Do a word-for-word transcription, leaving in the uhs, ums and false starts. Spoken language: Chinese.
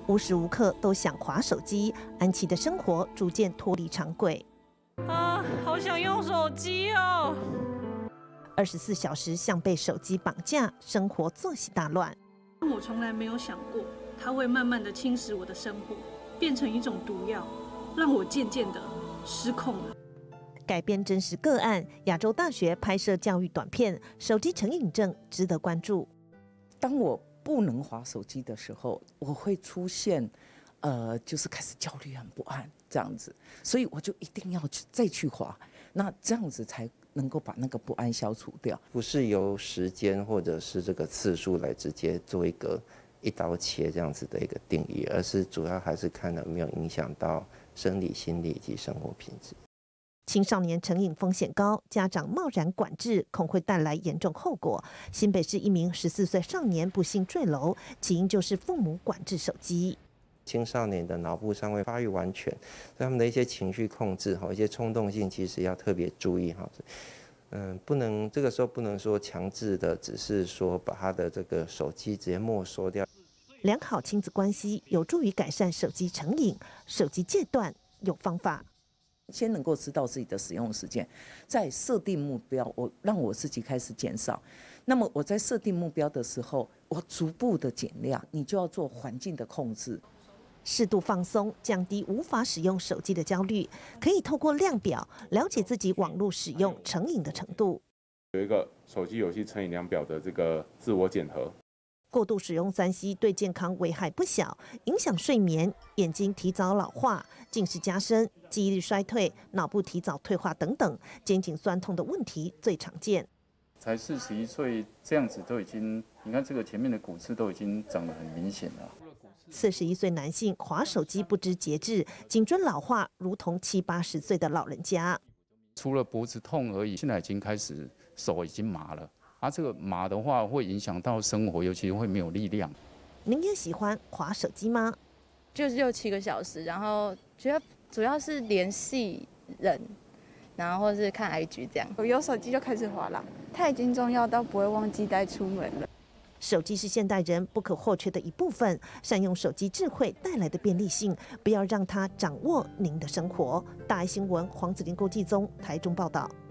无时无刻都想滑手机，安琪的生活逐渐脱离常轨。 啊，好想用手机哦！ 二十四小时像被手机绑架，生活作息大乱。 我从来没有想过，它会慢慢的侵蚀我的生活，变成一种毒药，让我渐渐的失控了。 改编真实个案，亚洲大学拍摄教育短片，手机成瘾症值得关注。 当我不能滑手机的时候，我会出现，呃，就是开始焦虑、很不安这样子，所以我就一定要去再去滑，那这样子才能够把那个不安消除掉。 不是由时间或者是这个次数来直接做一个一刀切这样子的一个定义，而是主要还是看有没有影响到生理、心理以及生活品质。 青少年成瘾风险高，家长贸然管制恐会带来严重后果。新北市一名十四岁少年不幸坠楼，起因就是父母管制手机。 青少年的脑部尚未发育完全，所以他们的一些情绪控制、一些冲动性，其实要特别注意哈。嗯，不能这个时候不能说强制的，只是说把他的这个手机直接没收掉。 良好亲子关系有助于改善手机成瘾，手机戒断有方法。 先能够知道自己的使用时间，再设定目标，我让我自己开始减少。那么我在设定目标的时候，我逐步的减量，你就要做环境的控制。 适度放松，降低无法使用手机的焦虑，可以透过量表了解自己网络使用成瘾的程度。 有一个手机游戏成瘾量表的这个自我检核。 过度使用三 C 对健康危害不小，影响睡眠、眼睛提早老化、近视加深、记忆力衰退、脑部提早退化等等，肩颈酸痛的问题最常见。 才四十一岁，这样子都已经，你看这个前面的骨刺都已经长得很明显了。 四十一岁男性滑手机不知节制，颈椎老化如同七八十岁的老人家。 除了脖子痛而已，现在已经开始手已经麻了。啊，这个麻的话会影响到生活，尤其会没有力量。 您也喜欢滑手机吗？ 就是六七个小时，然后觉得主要是联系人，然后或是看 I G 这样。 我有手机就开始滑了，它已经重要到不会忘记带出门了。 手机是现代人不可或缺的一部分，善用手机智慧带来的便利性，不要让它掌握您的生活。大爱新闻黄子玲、郭继宗台中报道。